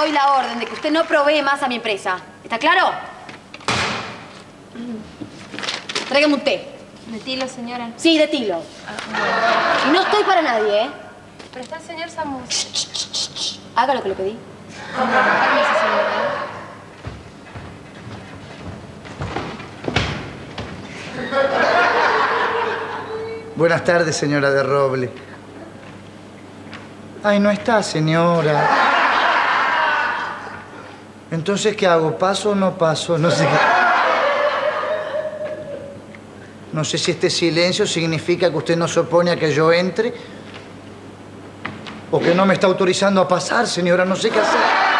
doy la orden de que usted no provee más a mi empresa. ¿Está claro? Tráigame un té. ¿De tilo, señora? Sí, de tilo. Y no estoy para nadie, ¿eh? Pero está el señor Sambuseti. Haga lo que le pedí. Permiso, señora. Buenas tardes, señora de Roble. Ay, no está, señora. Entonces, ¿qué hago? ¿Paso o no paso? No sé. No sé si este silencio significa que usted no se opone a que yo entre o que no me está autorizando a pasar, señora. No sé qué hacer.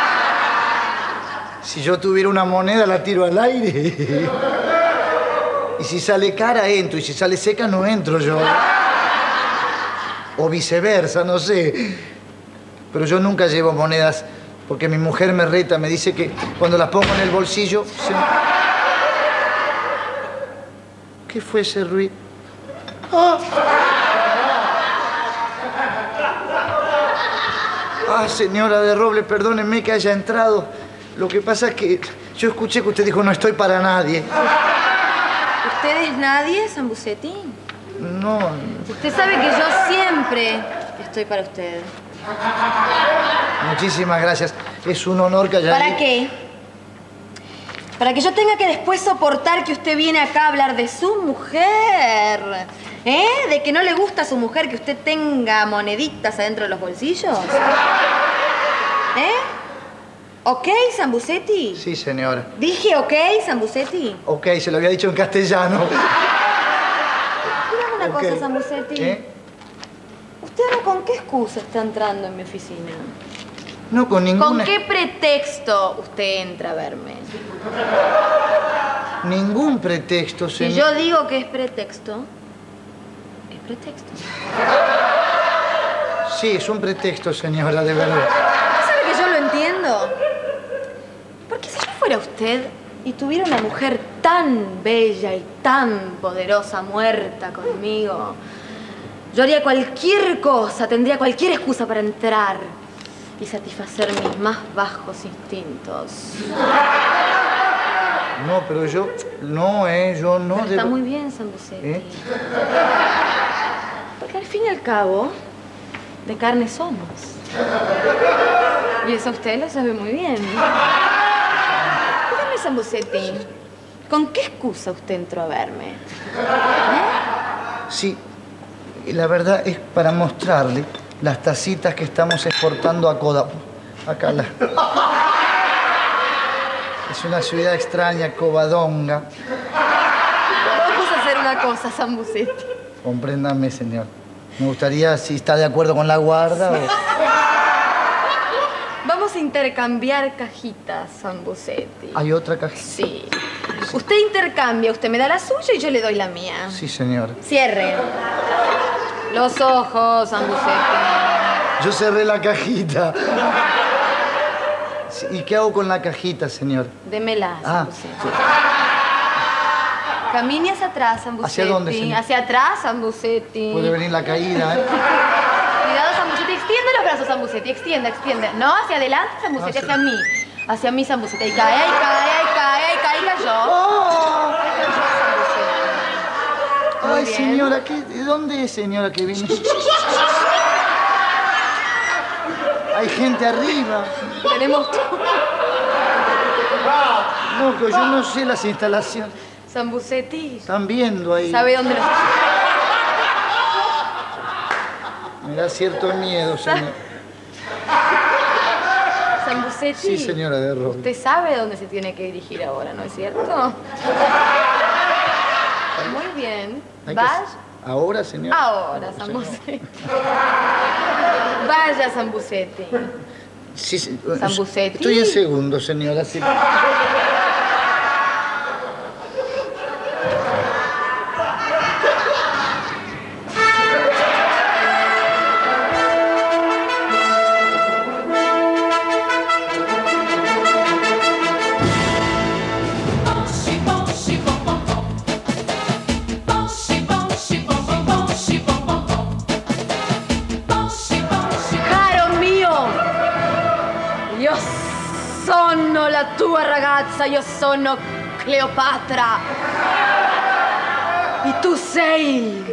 Si yo tuviera una moneda, la tiro al aire. Y si sale cara, entro. Y si sale seca, no entro yo. O viceversa, no sé. Pero yo nunca llevo monedas porque mi mujer me reta, me dice que cuando las pongo en el bolsillo... ¿Qué fue ese ruido? ¡Ah! Ah, señora de Roble, perdóneme que haya entrado. Lo que pasa es que yo escuché que usted dijo no estoy para nadie. ¿Usted es nadie, Sambuseti? No. Usted sabe que yo siempre estoy para usted. Muchísimas gracias. Es un honor que haya... ¿Para qué? Para que yo tenga que después soportar que usted viene acá a hablar de su mujer. ¿Eh? ¿De que no le gusta a su mujer que usted tenga moneditas adentro de los bolsillos? ¿Eh? ¿Ok, Sambuseti? Sí, señora. Dije ok, Sambuseti. Ok, se lo había dicho en castellano. Dígame una Okay. cosa, Sambuseti. ¿Eh? ¿Usted ahora con qué excusa está entrando en mi oficina? No, con ninguna... ¿Con qué pretexto usted entra a verme? Ningún pretexto, Si señor. yo digo que es pretexto, es pretexto. Sí, es un pretexto, señora, de verdad. ¿Usted sabe que yo lo entiendo? Porque si yo fuera usted y tuviera una mujer tan bella y tan poderosa muerta conmigo, yo haría cualquier cosa, tendría cualquier excusa para entrar y satisfacer mis más bajos instintos. No, pero yo... No, yo no... Pero está muy bien, Sambuseti. ¿Eh? Porque al fin y al cabo, de carne somos. Y eso usted lo sabe muy bien. Dígame, Sambuseti, ¿con qué excusa usted entró a verme? Sí, y la verdad es para mostrarle las tacitas que estamos exportando a Koda. Acá la... Es una ciudad extraña, Covadonga. Vamos a hacer una cosa, Sambuseti. Compréndame, señor. Me gustaría, si está de acuerdo con la guarda o... Vamos a intercambiar cajitas, Sambuseti. ¿Hay otra cajita? Sí. Usted intercambia, usted me da la suya y yo le doy la mía. Sí, señor. Cierre. Los ojos, Sambuseti. Yo cerré la cajita. Sí, ¿y qué hago con la cajita, señor? Démela, Ah, Sambuseti. Camine hacia atrás, Sambuseti. ¿Hacia dónde, señor? Hacia atrás, Sambuseti. Puede venir la caída, ¿eh? Cuidado, Sambuseti. Extiende los brazos, Sambuseti. Extiende, extiende. No, hacia adelante, Sambuseti. Hacia- Hacia mí. Hacia mí, Sambuseti. Ahí cae, ahí cae, ahí cae, ahí cae. Ahí cayó. ¡Oh! Ahí cayó, Sambuseti. Muy Ay, bien. señora, ¿de dónde es, señora, que viene? Hay gente arriba. Tenemos todo. No, que yo no sé las instalaciones. Sambuseti. Están viendo ahí. ¿Sabe dónde los... Me da cierto miedo, señor. Sambuseti. Sí, señora de Roble. Usted sabe dónde se tiene que dirigir ahora, ¿no es cierto? Muy bien. Hay que- Vaya. ¿Ahora, señor? Ahora, Sambuseti. Vaya, Sambuseti. Sí, sí. Sambuseti. Estoy en segundo, señora. Sí. ¡Caro mío! Dios. la tua ragazza, io sono Cleopatra. E tu sei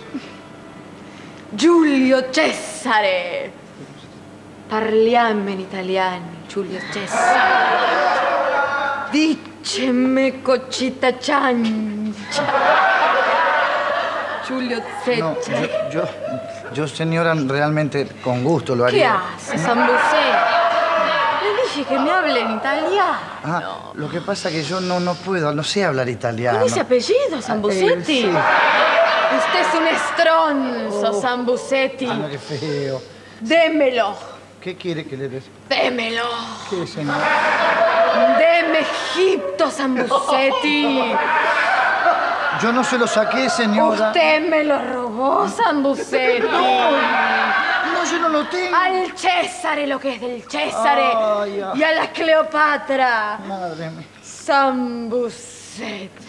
Giulio Cesare. Parliamo in italiano, Giulio Cesare. Dicemi cocita ciancia. Giulio No, Cesare. yo, señora, realmente con gusto lo ¿Qué haría. hace, Sambucé? Le dije que me hable en italiano. Ah, lo que pasa es que yo no puedo, no sé hablar italiano. ¿Con ese apellido, Sambucetti? sí. Usted es un estronzo, Sambucetti. Ah, no, qué feo. Démelo. ¿Qué quiere que le des? Démelo. ¿Qué, señor? Deme Egipto, Sambucetti. Yo no se lo saqué, señora. Usted me lo robó, Sambucetti. No, yo no lo tengo. Al Césare lo que es del Césare. Ay, ay. Y a la Cleopatra. Madre mía. Sambucetti.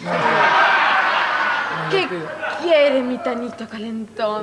¿Qué quiere, mi tanito calentón?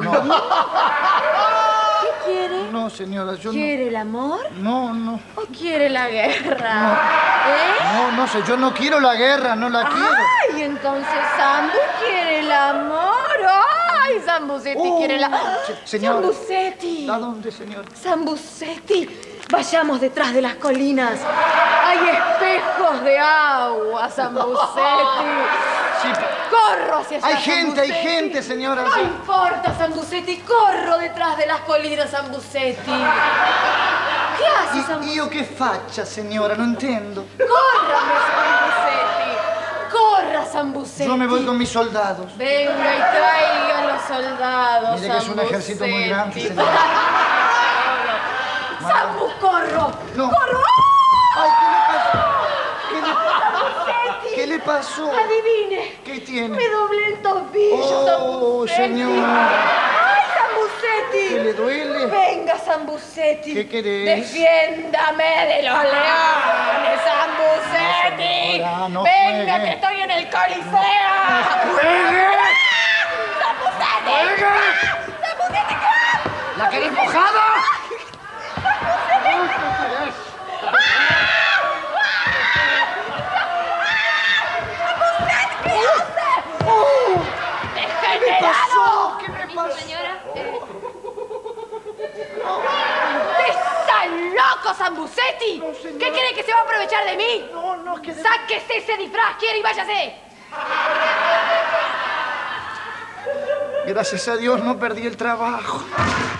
¿Qué quiere? No, señora, yo ¿Quiere el amor? no. ¿O quiere la guerra? ¿Eh? No sé, yo no quiero la guerra, no la quiero. ¡Ay! Entonces Sambu quiere el amor. ¡Ay! Sambucetti quiere la... Señora. Sambucetti. ¿A dónde, señor? Sambucetti. Vayamos detrás de las colinas. Hay espejos de agua, Sambucetti. Sí. Corro hacia allá, Hay gente, Sambucetti. señora. No sí. importa, Sambucetti. Corro detrás de las colinas, Sambucetti. ¿Qué hace, Sambucetti? Io che faccia, signora? Non intendo. ¡Córrame, Sambucetti! ¡Corra, Sambucetti! Yo me voy con mis soldados. Venga y traigan los soldados, Mire que es un ejército muy grande, Sambucetti. señora. ¡Sambu, corro! No. ¡Corro! Ay, ¿qué le pasó? Adivine. ¿Qué tiene? Me doblé el tobillo, Oh, Sambucetti. señora. ¡Ay, Sambucetti! ¿Qué le duele? Venga, Sambucetti. ¿Qué querés? Defiéndame de los leones, Sambucetti. No, señora, no Venga, juegue. que estoy en el Coliseo. ¡Juegue! ¡Sambucetti! ¡Sambucetti! ¿La querés mojada? ¡Degenerado! ¿Qué me pasó? Señora, ¡Está loco, Sambucetti! No, señora. ¿Qué cree que se va a aprovechar de mí? No, es que... ¡Sáquese ese disfraz, quiere, y váyase! Gracias a Dios no perdí el trabajo.